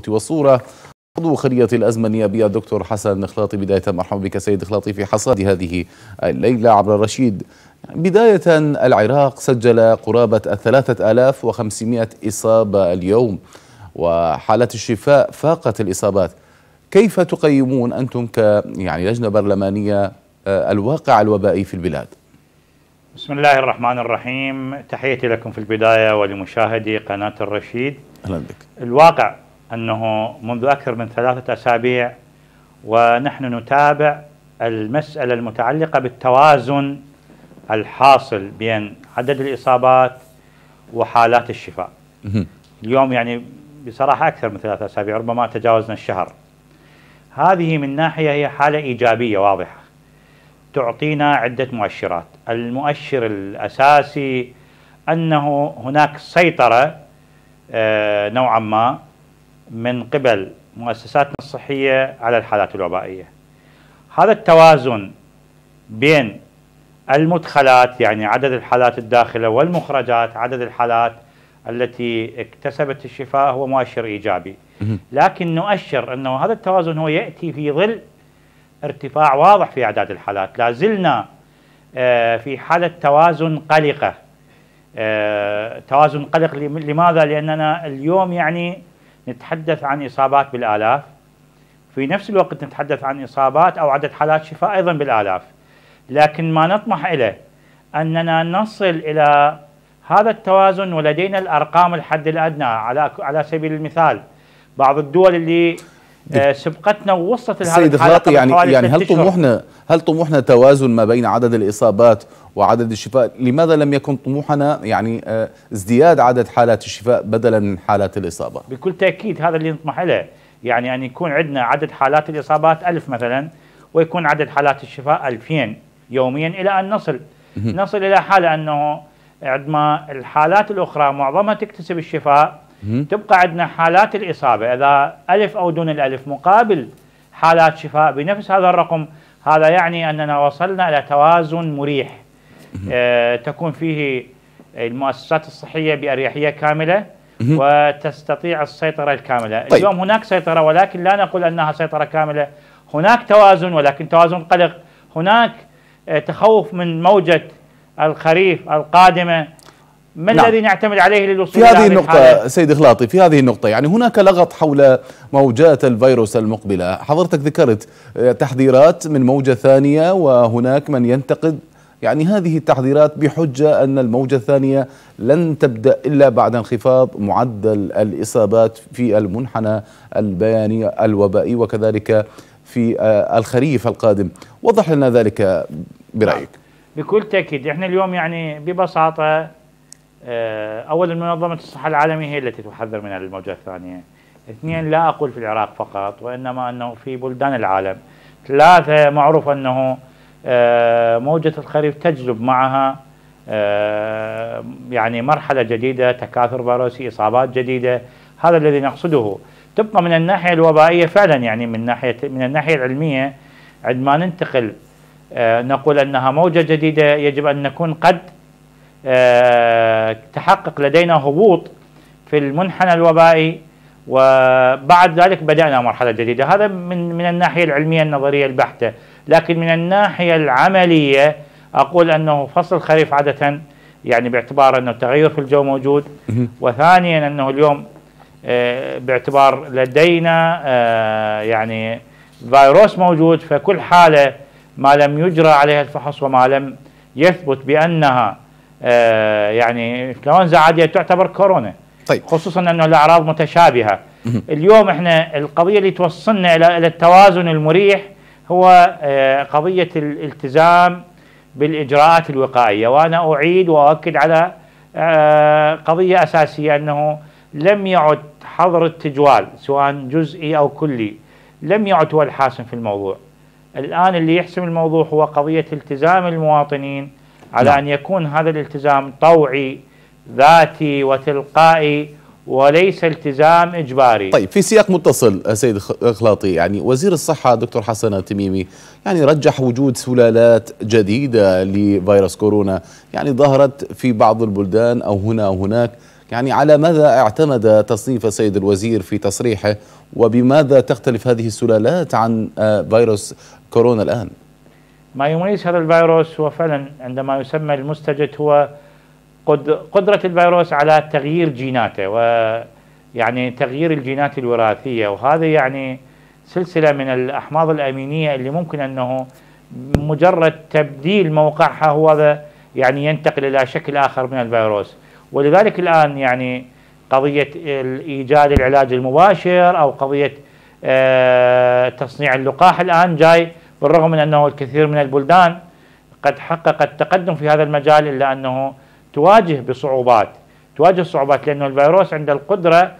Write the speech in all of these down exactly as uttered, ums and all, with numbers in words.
والصورة. عضو خلية الأزمة النيابية الدكتور حسن خلاطي، بداية مرحبا بك سيد خلاطي في حصاد هذه الليلة عبر رشيد. بداية، العراق سجل قرابة الثلاثة آلاف وخمسمائة إصابة اليوم، وحالات الشفاء فاقت الإصابات. كيف تقيمون أنتم ك يعني لجنة برلمانية الواقع الوبائي في البلاد؟ بسم الله الرحمن الرحيم، تحياتي لكم في البداية ولمشاهدي قناة الرشيد. أهلا بك. الواقع أنه منذ أكثر من ثلاثة أسابيع ونحن نتابع المسألة المتعلقة بالتوازن الحاصل بين عدد الإصابات وحالات الشفاء. اليوم يعني بصراحة أكثر من ثلاثة أسابيع، ربما تجاوزنا الشهر. هذه من ناحية هي حالة إيجابية واضحة تعطينا عدة مؤشرات. المؤشر الأساسي أنه هناك سيطرة آه نوعا ما من قبل مؤسساتنا الصحية على الحالات الوبائية. هذا التوازن بين المدخلات، يعني عدد الحالات الداخلة، والمخرجات، عدد الحالات التي اكتسبت الشفاء، هو مؤشر إيجابي. لكن نؤشر أنه هذا التوازن هو يأتي في ظل ارتفاع واضح في أعداد الحالات. لا زلنا في حالة توازن قلقة. توازن قلق لماذا؟ لأننا اليوم يعني نتحدث عن إصابات بالآلاف، في نفس الوقت نتحدث عن إصابات أو عدد حالات شفاء أيضا بالآلاف. لكن ما نطمح إليه أننا نصل إلى هذا التوازن ولدينا الأرقام الحد الأدنى. على على سبيل المثال، بعض الدول اللي آه سبقتنا ووصلت لهذه الحالات يعني يعني هل طموحنا هل طموحنا توازن ما بين عدد الإصابات وعدد الشفاء؟ لماذا لم يكن طموحنا يعني آه ازدياد عدد حالات الشفاء بدلا من حالات الإصابة؟ بكل تأكيد هذا اللي نطمح له، يعني أن يكون عندنا عدد حالات الإصابات ألف مثلا، ويكون عدد حالات الشفاء ألفين يوميا، إلى أن نصل نصل إلى حالة أنه عندما الحالات الأخرى معظمها تكتسب الشفاء، تبقى عندنا حالات الإصابة إذا ألف أو دون الألف مقابل حالات شفاء بنفس هذا الرقم. هذا يعني أننا وصلنا إلى توازن مريح آه تكون فيه المؤسسات الصحية بأريحية كاملة وتستطيع السيطرة الكاملة. طيب. اليوم هناك سيطرة، ولكن لا نقول أنها سيطرة كاملة. هناك توازن، ولكن توازن قلق. هناك آه تخوف من موجة الخريف القادمة. ما نعم. الذي نعتمد عليه للوصول في هذه النقطة سيد خلاطي، في هذه النقطة يعني هناك لغط حول موجات الفيروس المقبلة. حضرتك ذكرت تحذيرات من موجة ثانية، وهناك من ينتقد يعني هذه التحذيرات بحجة أن الموجة الثانية لن تبدأ إلا بعد انخفاض معدل الإصابات في المنحنى البياني الوبائي، وكذلك في الخريف القادم. وضح لنا ذلك برأيك. بكل تأكيد احنا اليوم يعني ببساطة، أولا منظمة الصحة العالمية هي التي تحذر من الموجة الثانية. اثنين، لا أقول في العراق فقط، وإنما أنه في بلدان العالم. ثلاثة، معروف أنه موجة الخريف تجلب معها يعني مرحلة جديدة، تكاثر فيروسي، إصابات جديدة. هذا الذي نقصده. تبقى من الناحية الوبائية فعلا، يعني من ناحية من الناحية العلمية، عندما ننتقل نقول أنها موجة جديدة، يجب أن نكون قد أه تحقق لدينا هبوط في المنحنى الوبائي، وبعد ذلك بدأنا مرحلة جديدة. هذا من من الناحية العلمية النظرية البحتة. لكن من الناحية العملية أقول أنه فصل الخريف عادة، يعني باعتبار أنه التغير في الجو موجود، وثانيا أنه اليوم أه باعتبار لدينا أه يعني فيروس موجود، فكل حالة ما لم يجرى عليها الفحص وما لم يثبت بأنها آه يعني انفلونزا عادية تعتبر كورونا. طيب. خصوصا أنه الأعراض متشابهة. اليوم احنا القضية اللي توصلنا إلى إلى التوازن المريح هو آه قضية الالتزام بالإجراءات الوقائية. وأنا أعيد وأؤكد على آه قضية أساسية، أنه لم يعد حظر التجوال سواء جزئي أو كلي، لم يعد هو الحاسم في الموضوع. الآن اللي يحسم الموضوع هو قضية التزام المواطنين، على نعم. أن يكون هذا الالتزام طوعي ذاتي وتلقائي، وليس التزام إجباري. طيب، في سياق متصل سيد خلاطي، يعني وزير الصحة دكتور حسن التميمي يعني رجح وجود سلالات جديدة لفيروس كورونا، يعني ظهرت في بعض البلدان أو هنا أو هناك، يعني على ماذا اعتمد تصنيف السيد الوزير في تصريحه، وبماذا تختلف هذه السلالات عن فيروس كورونا الآن؟ ما يميز هذا الفيروس هو فعلا عندما يسمى المستجد هو قدرة الفيروس على تغيير جيناته، ويعني تغيير الجينات الوراثية، وهذا يعني سلسلة من الأحماض الأمينية اللي ممكن أنه مجرد تبديل موقعها هو هذا يعني ينتقل إلى شكل آخر من الفيروس. ولذلك الآن يعني قضية إيجاد العلاج المباشر أو قضية تصنيع اللقاح الآن جاي، بالرغم من أنه الكثير من البلدان قد حققت تقدم في هذا المجال، إلا أنه تواجه بصعوبات تواجه صعوبات لأنه الفيروس عنده القدرة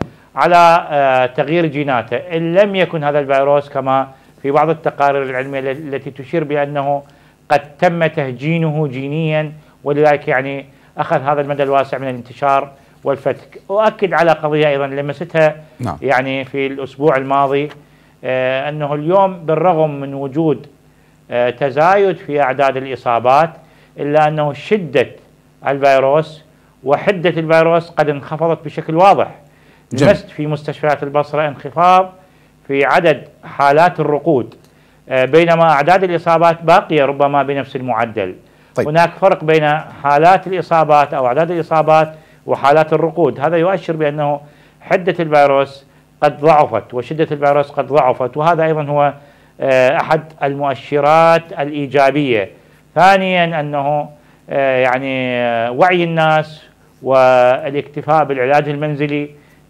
على تغيير جيناته. إن لم يكن هذا الفيروس كما في بعض التقارير العلمية التي تشير بأنه قد تم تهجينه جينيا، ولذلك يعني أخذ هذا المدى الواسع من الانتشار والفتك. أؤكد على قضية أيضا لمستها نعم. يعني في الأسبوع الماضي آه أنه اليوم بالرغم من وجود آه تزايد في أعداد الإصابات، إلا أنه شدة الفيروس وحدة الفيروس قد انخفضت بشكل واضح. لمست في مستشفيات البصرة انخفاض في عدد حالات الرقود، آه بينما أعداد الإصابات باقية ربما بنفس المعدل. طيب. هناك فرق بين حالات الإصابات أو أعداد الإصابات وحالات الرقود. هذا يؤشر بأنه حدة الفيروس قد ضعفت وشدة الفيروس قد ضعفت، وهذا أيضا هو أحد المؤشرات الإيجابية. ثانيا أنه يعني وعي الناس والاكتفاء بالعلاج المنزلي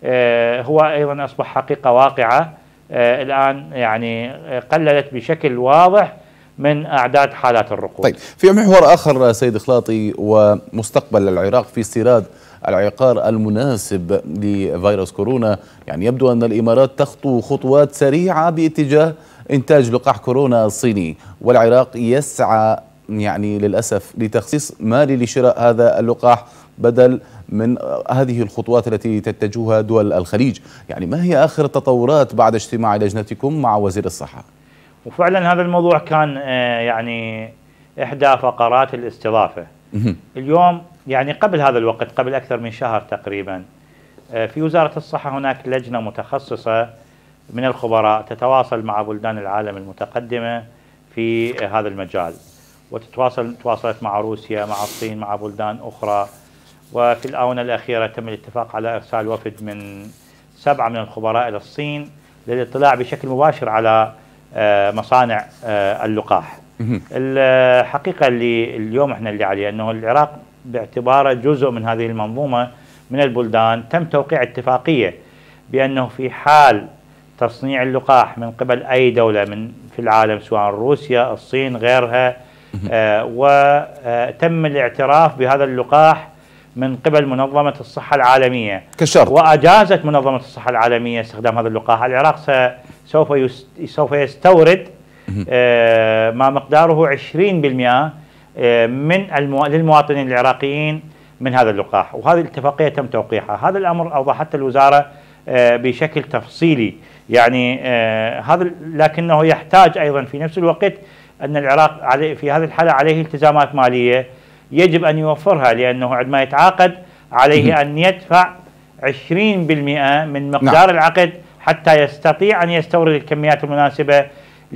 هو أيضا أصبح حقيقة واقعة الآن، يعني قللت بشكل واضح من أعداد حالات الرقود. طيب، في محور آخر سيد خلاطي، ومستقبل العراق في استيراد العقار المناسب لفيروس كورونا، يعني يبدو أن الإمارات تخطو خطوات سريعة باتجاه إنتاج لقاح كورونا الصيني، والعراق يسعى يعني للأسف لتخصيص مالي لشراء هذا اللقاح بدل من هذه الخطوات التي تتجهها دول الخليج. يعني ما هي آخر التطورات بعد اجتماع لجنتكم مع وزير الصحة؟ وفعلا هذا الموضوع كان يعني إحدى فقرات الاستضافة. اليوم يعني قبل هذا الوقت، قبل أكثر من شهر تقريبا، في وزارة الصحة هناك لجنة متخصصة من الخبراء تتواصل مع بلدان العالم المتقدمة في هذا المجال، وتتواصل تواصلت مع روسيا، مع الصين، مع بلدان أخرى. وفي الآونة الأخيرة تم الاتفاق على إرسال وفد من سبعة من الخبراء إلى الصين للاطلاع بشكل مباشر على مصانع اللقاح. الحقيقة اللي اليوم احنا اللي عليه أنه العراق باعتباره جزء من هذه المنظومة من البلدان تم توقيع اتفاقية بأنه في حال تصنيع اللقاح من قبل أي دولة من في العالم، سواء روسيا، الصين، غيرها، آه وتم الاعتراف بهذا اللقاح من قبل منظمة الصحة العالمية كشرط، وأجازت منظمة الصحة العالمية استخدام هذا اللقاح، العراق سوف سوف يستورد آه ما مقداره عشرين بالمئة من المو... للمواطنين العراقيين من هذا اللقاح، وهذه الاتفاقية تم توقيعها. هذا الأمر أوضحته الوزارة آه بشكل تفصيلي، يعني آه هذا، لكنه يحتاج أيضا في نفس الوقت أن العراق عليه في هذه الحالة عليه التزامات مالية يجب أن يوفرها، لأنه عندما يتعاقد عليه أن يدفع عشرين بالمئة من مقدار نعم. العقد حتى يستطيع أن يستورد الكميات المناسبة ل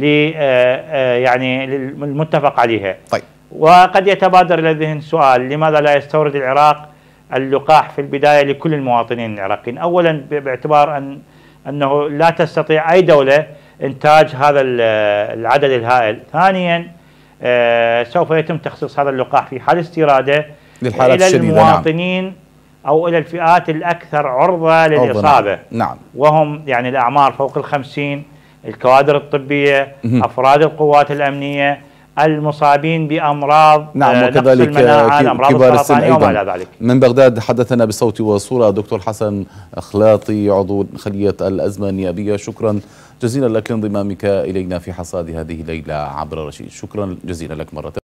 يعني المتفق عليها. طيب. وقد يتبادر إلى الذهن سؤال: لماذا لا يستورد العراق اللقاح في البداية لكل المواطنين العراقيين؟ أولا باعتبار أن أنه لا تستطيع أي دولة إنتاج هذا العدد الهائل. ثانيا آه سوف يتم تخصيص هذا اللقاح في حال استيراده إلى المواطنين نعم. أو إلى الفئات الأكثر عرضة للإصابة نعم. وهم يعني الأعمار فوق الخمسين، الكوادر الطبية، أفراد القوات الأمنية، المصابين بأمراض نعم، نقص المناعة، الأمراض السرطانية وما إلى ذلك. من بغداد حدثنا بالصوت والصورة دكتور حسن خلاطي، عضو خلية الأزمة النيابية. شكرا جزيلا لك لانضمامك إلينا في حصاد هذه الليلة عبر رشيد. شكرا جزيلا لك مرة